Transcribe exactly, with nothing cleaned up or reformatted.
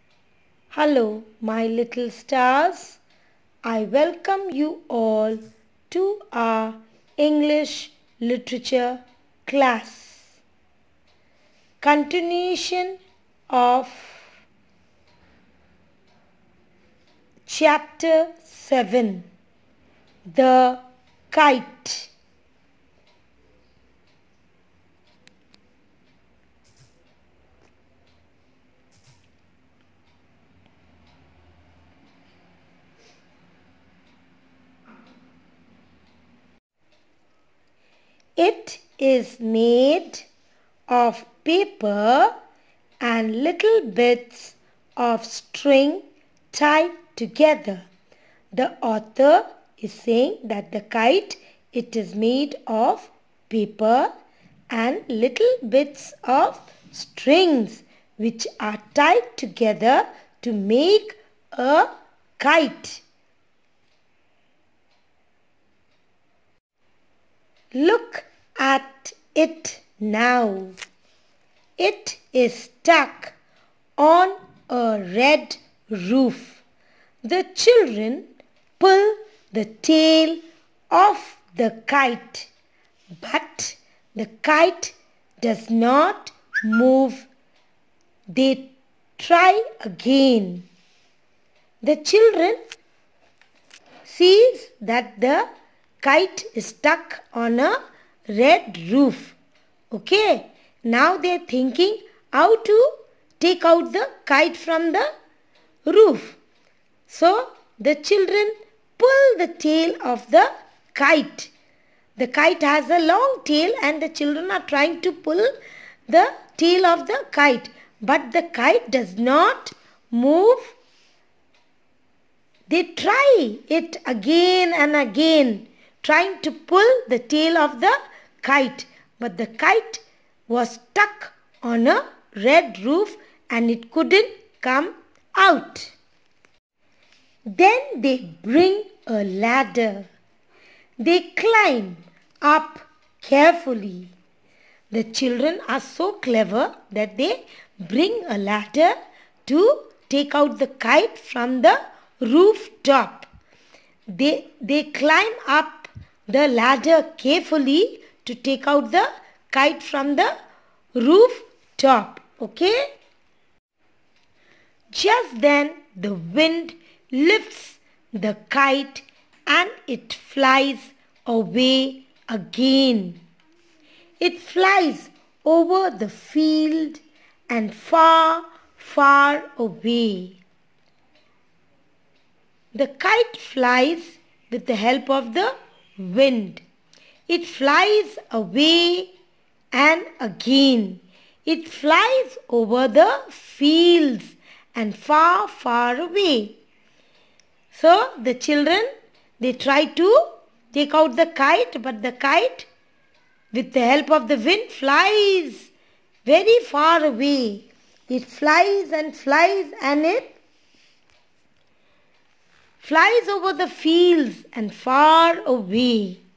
Hello, my little stars. I welcome you all to our English literature class. Continuation of chapter seven, The Kite. It is made of paper and little bits of string tied together. The author is saying that the kite, it is made of paper and little bits of strings which are tied together to make a kite. Look at it now. It is stuck on a red roof. The children pull the tail of the kite, but the kite does not move. They try again. The children sees that the kite is stuck on a red roof. Okay, now they are thinking how to take out the kite from the roof. So the children pull the tail of the kite. The kite has a long tail and the children are trying to pull the tail of the kite. But the kite does not move. They try it again and again, trying to pull the tail of the kite. But the kite was stuck on a red roof and it couldn't come out. Then they bring a ladder. They climb up carefully. The children are so clever that they bring a ladder to take out the kite from the rooftop. They, they climb up the ladder carefully to take out the kite from the rooftop. Okay? Just then the wind lifts the kite and it flies away again. It flies over the field and far, far away. The kite flies with the help of the wind. It flies away and again. It flies over the fields and far, far away. So the children, they try to take out the kite, but the kite, with the help of the wind, flies very far away. It flies and flies and it flies over the fields and far away.